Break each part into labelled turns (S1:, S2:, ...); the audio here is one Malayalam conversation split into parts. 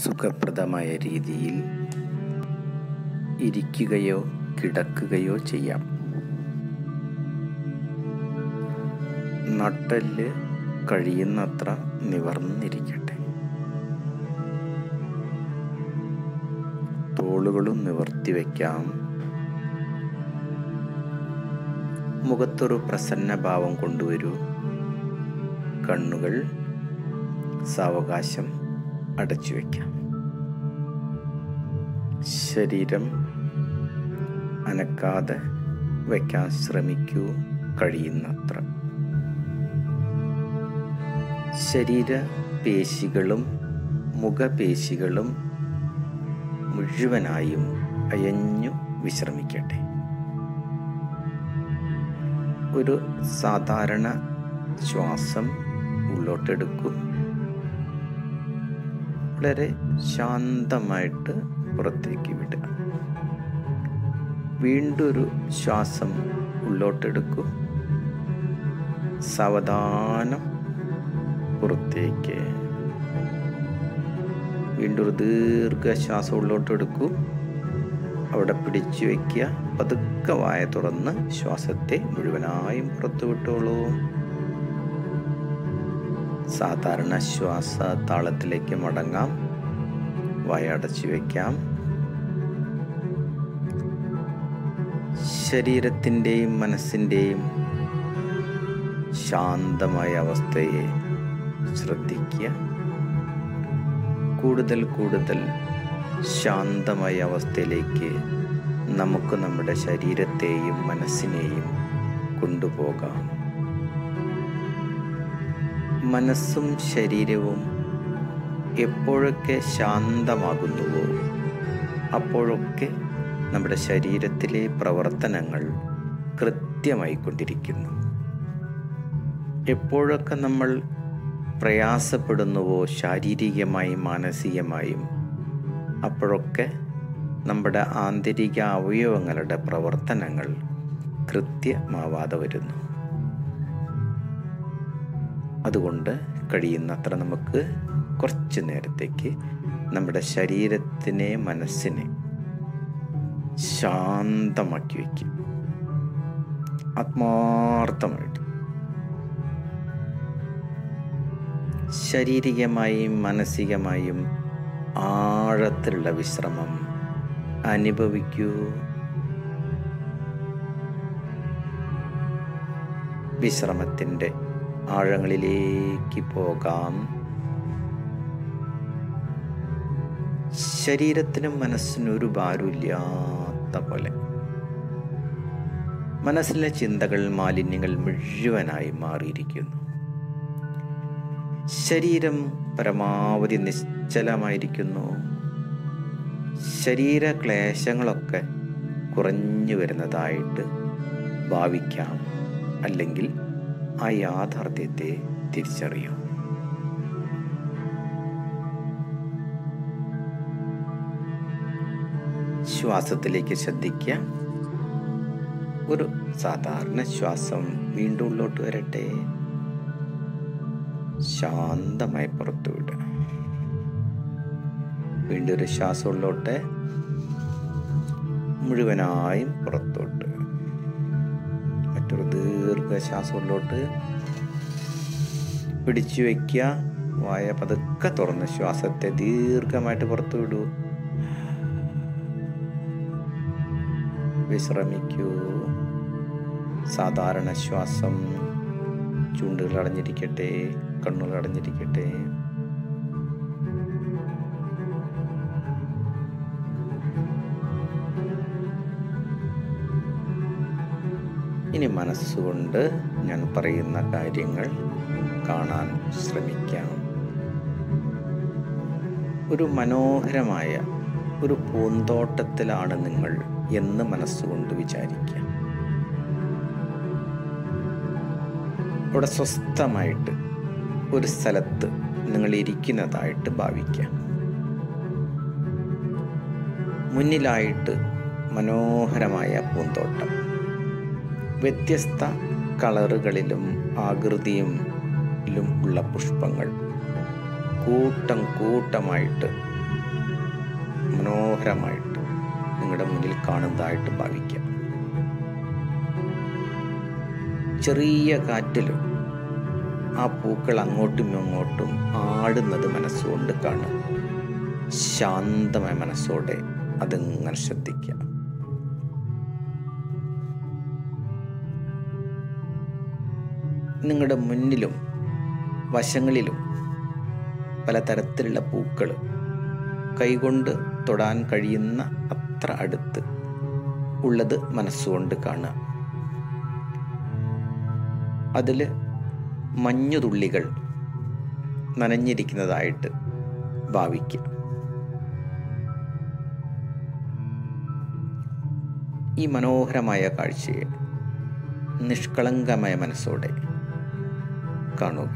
S1: സുഖപ്രദമായ രീതിയിൽ ഇരിക്കുകയോ കിടക്കുകയോ ചെയ്യാം. നട്ടെല്ല് കഴിയുന്നത്ര നിവർന്നിരിക്കട്ടെ. തോളുകളും നിവർത്തി വയ്ക്കാം. മുഖത്തൊരു പ്രസന്നഭാവം കൊണ്ടുവരൂ. കണ്ണുകൾ സാവകാശം അടച്ചു വയ്ക്കാം. ശരീരം അനക്കാതെ വയ്ക്കാൻ ശ്രമിക്കൂ കഴിയുന്നത്ര. ശരീരപേശികളും മുഖപേശികളും മുഴുവനായും അയഞ്ഞു വിശ്രമിക്കട്ടെ. ഒരു സാധാരണ ശ്വാസം ഉള്ളോട്ടെടുക്കൂ. വളരെ ശാന്തമായിട്ട് പുറത്തേക്ക് വിടുക. വീണ്ടും ഒരു ശ്വാസം ഉള്ളോട്ടെടുക്കൂ. സാവധാനം പുറത്തേക്ക്. വീണ്ടും ഒരു ദീർഘശ്വാസം ഉള്ളോട്ടെടുക്കൂ. അവിടെ പിടിച്ചു വയ്ക്കുക. പതുക്കെ വായ തുറന്ന് ശ്വാസത്തെ മുഴുവനായും പുറത്തു വിട്ടോളൂ. സാധാരണ ശ്വാസ താളത്തിലേക്ക് മടങ്ങാം. വായ അടച്ചു വയ്ക്കാം. ശരീരത്തിൻ്റെയും മനസ്സിൻ്റെയും ശാന്തമായ അവസ്ഥയെ ശ്രദ്ധിക്കുക. കൂടുതൽ കൂടുതൽ ശാന്തമായ അവസ്ഥയിലേക്ക് നമുക്ക് നമ്മുടെ ശരീരത്തെയും മനസ്സിനെയും കൊണ്ടുപോകാം. മനസ്സും ശരീരവും എപ്പോഴൊക്കെ ശാന്തമാകുന്നുവോ അപ്പോഴൊക്കെ നമ്മുടെ ശരീരത്തിലെ പ്രവർത്തനങ്ങൾ കൃത്യമായിക്കൊണ്ടിരിക്കുന്നു. എപ്പോഴൊക്കെ നമ്മൾ പ്രയാസപ്പെടുന്നുവോ ശാരീരികമായും മാനസികമായും അപ്പോഴൊക്കെ നമ്മുടെ ആന്തരിക അവയവങ്ങളുടെ പ്രവർത്തനങ്ങൾ കൃത്യമാവാതെ വരുന്നു. അതുകൊണ്ട് കഴിയുന്നത്ര നമുക്ക് കുറച്ച് നേരത്തേക്ക് നമ്മുടെ ശരീരത്തിനെ മനസ്സിനെ ശാന്തമാക്കി വയ്ക്കും. ആത്മാർത്ഥമായിട്ട് ശാരീരികമായും മാനസികമായും ആഴത്തിലുള്ള വിശ്രമം അനുഭവിക്കൂ. വിശ്രമത്തിൻ്റെ ആഴങ്ങളിലേക്ക് പോകാം. ശരീരത്തിനും മനസ്സിനും ഒരു ഭാരമില്ലാത്ത പോലെ മനസ്സിലെ ചിന്തകൾ മാലിന്യങ്ങൾ മുഴുവനായി മാറിയിരിക്കുന്നു. ശരീരം പരമാവധി നിശ്ചലമായിരിക്കുന്നു. ശരീരക്ലേശങ്ങളൊക്കെ കുറഞ്ഞു വരുന്നതായിട്ട് ഭാവിക്കാം. അല്ലെങ്കിൽ ആ യാഥാർത്ഥ്യത്തെ തിരിച്ചറിയും. ശ്വാസത്തിലേക്ക് ശ്രദ്ധിക്കുക. ഒരു സാധാരണ ശ്വാസം വീണ്ടും ഉള്ളോട്ട് വരട്ടെ. ശാന്തമായി പുറത്തു വിടുക. വീണ്ടും ഒരു ശ്വാസം ഉള്ളോട്ട്, മുഴുവനായും പുറത്തോട്ട്. മറ്റൊരു ദീർഘശ്വാസം ഉള്ളോട്ട് പിടിച്ചു വയ്ക്കുക. വായ പതുക്കെ തുറന്ന് ശ്വാസത്തെ ദീർഘമായിട്ട് പുറത്തു വിടൂ. വിശ്രമിക്കൂ. സാധാരണ ശ്വാസം. ചുണ്ടുകൾ അടഞ്ഞിരിക്കട്ടെ. കണ്ണുകൾ അടഞ്ഞിരിക്കട്ടെ. ഇനി മനസ്സുകൊണ്ട് ഞാൻ പറയുന്ന കാര്യങ്ങൾ കാണാൻ ശ്രമിക്കാം. ഒരു മനോഹരമായ ഒരു പൂന്തോട്ടത്തിലാണ് നിങ്ങൾ എന്ന് മനസ്സുകൊണ്ട് വിചാരിക്കുക. അവിടെ സ്വസ്ഥമായിട്ട് ഒരു സ്ഥലത്ത് നിങ്ങൾ ഇരിക്കുന്നതായിട്ട് ഭാവിക്കുക. മുന്നിലായിട്ട് മനോഹരമായ പൂന്തോട്ടം. വ്യത്യസ്ത കളറുകളിലും ആകൃതിയിലും ഉള്ള പുഷ്പങ്ങൾ കൂട്ടം കൂട്ടമായിട്ട് മനോഹരമായിട്ട് നിങ്ങളുടെ മുന്നിൽ കാണുന്നതായിട്ട് ഭാവിക്കാം. ചെറിയ കാറ്റിൽ ആ പൂക്കൾ അങ്ങോട്ടും ഇങ്ങോട്ടും ആടുന്നത് മനസ്സുകൊണ്ട് കാണുക. ശാന്തമായ മനസ്സോടെ അതിങ്ങനെ ശ്രദ്ധിക്കുക. നിങ്ങളുടെ മുന്നിലും വശങ്ങളിലും പലതരത്തിലുള്ള പൂക്കൾ കൈകൊണ്ട് തൊടാൻ കഴിയുന്ന അത്ര അടുത്ത് ഉള്ളത് മനസ്സുകൊണ്ട് കാണുക. അതിൽ മഞ്ഞുതുള്ളികൾ നനഞ്ഞിരിക്കുന്നതായിട്ട് ഭാവിക്കുക. ഈ മനോഹരമായ കാഴ്ചയെ നിഷ്കളങ്കമായ മനസ്സോടെ കാണുക.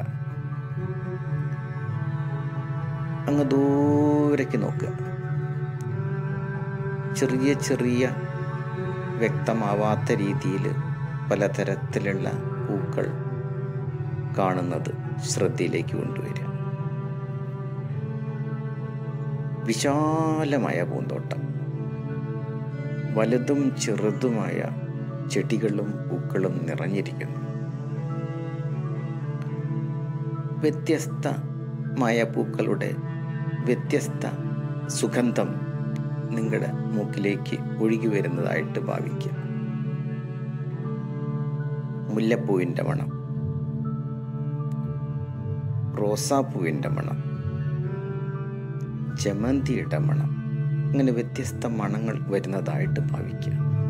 S1: അങ്ങ് ദൂരേക്ക് നോക്കുക. ചെറിയ ചെറിയ വ്യക്തമാവാത്ത രീതിയിൽ പലതരത്തിലുള്ള പൂക്കൾ കാണുന്നത് ശ്രദ്ധയിലേക്ക് കൊണ്ടുവരിക. വിശാലമായ പൂന്തോട്ടം, വലുതും ചെറുതുമായ ചെടികളും പൂക്കളും നിറഞ്ഞിരിക്കുന്നു. വ്യത്യസ്തമായ പൂക്കളുടെ വ്യത്യസ്ത സുഗന്ധം നിങ്ങളുടെ മൂക്കിലേക്ക് ഒഴുകി വരുന്നതായിട്ട് ഭാവിക്കുക. മുല്ലപ്പൂവിൻ്റെ മണം, റോസാപ്പൂവിൻ്റെ മണം, ജമന്തിയുടെ മണം, അങ്ങനെ വ്യത്യസ്ത മണങ്ങൾ വരുന്നതായിട്ട് ഭാവിക്കുക.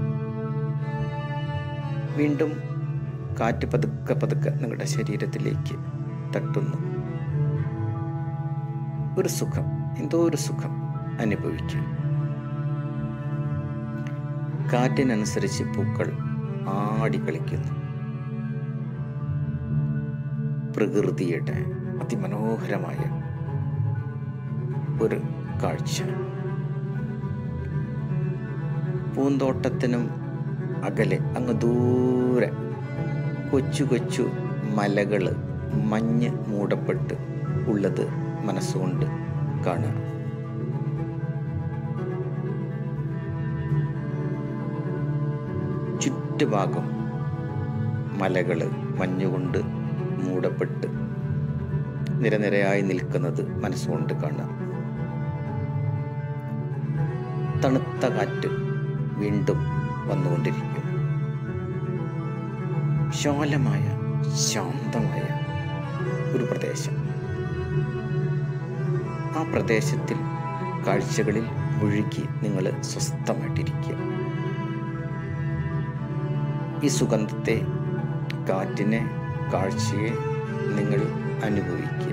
S1: വീണ്ടും കാറ്റ് പതുക്കെ പതുക്കെ നിങ്ങളുടെ ശരീരത്തിലേക്ക് തട്ടുന്നു. ഒരു സുഖം, എന്തോ ഒരു സുഖം അനുഭവിക്കുക. കാറ്റിനനുസരിച്ച് പൂക്കൾ ആടിക്കളിക്കുന്നു. പ്രകൃതിയുടെ അതിമനോഹരമായ ഒരു കാഴ്ച. പൂന്തോട്ടത്തിനും അകലെ അങ്ങ് ദൂരെ കൊച്ചു കൊച്ചു മലകൾ മഞ്ഞ് മൂടപ്പെട്ട് ഉള്ളത് മനസ്സുകൊണ്ട് കാണുക. ചുറ്റുഭാഗം മലകൾ മഞ്ഞുകൊണ്ട് മൂടപ്പെട്ട് നിരനിരയായി നിൽക്കുന്നത് മനസ്സുകൊണ്ട് കാണുക. തണുത്ത കാറ്റ് വീണ്ടും വന്നുകൊണ്ടിരിക്കും. വിശാലമായ ശാന്തമായ ഒരു പ്രദേശം. ആ പ്രദേശത്തിൽ കാഴ്ചകളിൽ മുഴുകി നിങ്ങൾ സ്വസ്ഥമായിട്ടിരിക്കുക. ഈ സുഗന്ധത്തെ, കാറ്റിനെ, കാഴ്ചയെ നിങ്ങൾ അനുഭവിക്കുക.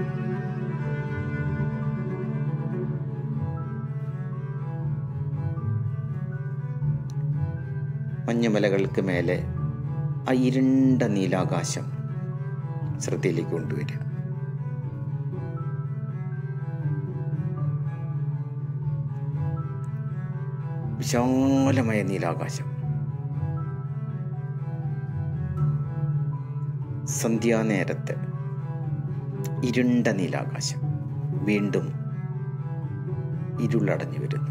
S1: മഞ്ഞുമലകൾക്ക് മേലെ ആ ഇരുണ്ട നീലാകാശം ശ്രദ്ധയിലേക്ക് കൊണ്ടുവരിക. വിശാലമായ നീലാകാശം. സന്ധ്യാനേരത്ത് ഇരുണ്ട നീലാകാശം വീണ്ടും ഇരുളടഞ്ഞു വരുന്നു.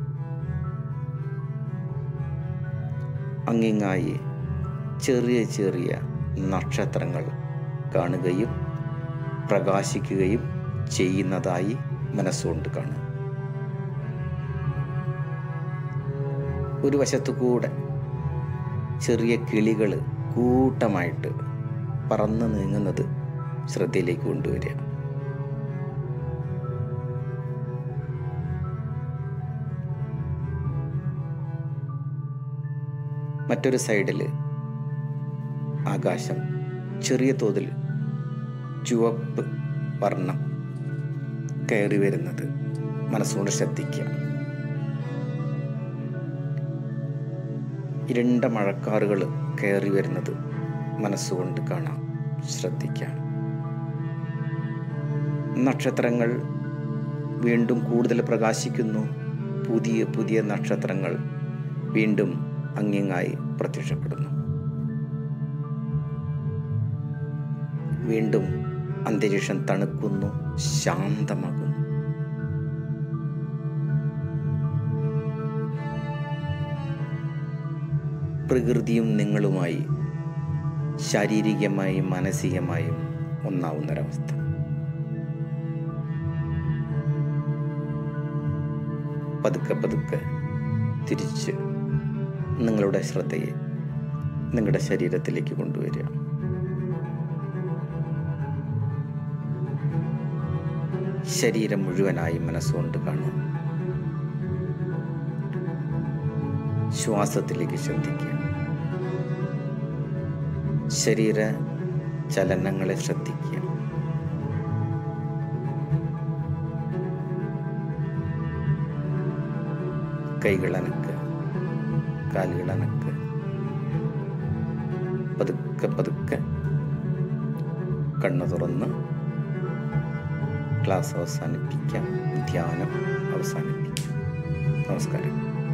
S1: അങ്ങിങ്ങായി ചെറിയ ചെറിയ നക്ഷത്രങ്ങൾ കാണുകയും പ്രകാശിക്കുകയും ചെയ്യുന്നതായി മനസ്സുകൊണ്ട് കാണുക. ഒരു വശത്തു കൂടെ ചെറിയ കിളികൾ കൂട്ടമായിട്ട് പറന്ന് നീങ്ങുന്നത് ശ്രദ്ധയിലേക്ക് കൊണ്ടുവരിക. മറ്റൊരു സൈഡിൽ ആകാശം ചെറിയ തോതിൽ ചുവപ്പ് വർണ്ണം കയറി വരുന്നത് മനസ്സുകൊണ്ട് ശ്രദ്ധിക്കുക. ഇരുണ്ട മഴക്കാറുകൾ കയറി വരുന്നത് മനസ്സുകൊണ്ട് കാണാം, ശ്രദ്ധിക്കാം. നക്ഷത്രങ്ങൾ വീണ്ടും കൂടുതൽ പ്രകാശിക്കുന്നു. പുതിയ പുതിയ നക്ഷത്രങ്ങൾ വീണ്ടും അങ്ങിങ്ങായി പ്രത്യക്ഷപ്പെടുന്നു. വീണ്ടും അന്തരീക്ഷം തണുക്കുന്നു, ശാന്തമാകുന്നു. പ്രകൃതിയും നിങ്ങളുമായി ശാരീരികമായും മാനസികമായും ഒന്നാവുന്നൊരവസ്ഥ. പതുക്കെ പതുക്കെ തിരിച്ച് നിങ്ങളുടെ ശ്രദ്ധയെ നിങ്ങളുടെ ശരീരത്തിലേക്ക് കൊണ്ടുവരിക. ശരീരം മുഴുവനായി മനസ്സുകൊണ്ട് കാണുക. ശ്വാസത്തിലേക്ക് ശ്രദ്ധിക്കുക. ശരീര ചലനങ്ങളെ ശ്രദ്ധിക്കുക. കൈകളനക്ക്, കാലുകളനക്ക്. പതുക്കെ പതുക്കെ കണ്ണു തുറന്ന് ക്ലാസ് അവസാനിപ്പിക്കാം, ധ്യാനം അവസാനിപ്പിക്കാം. നമസ്കാരം.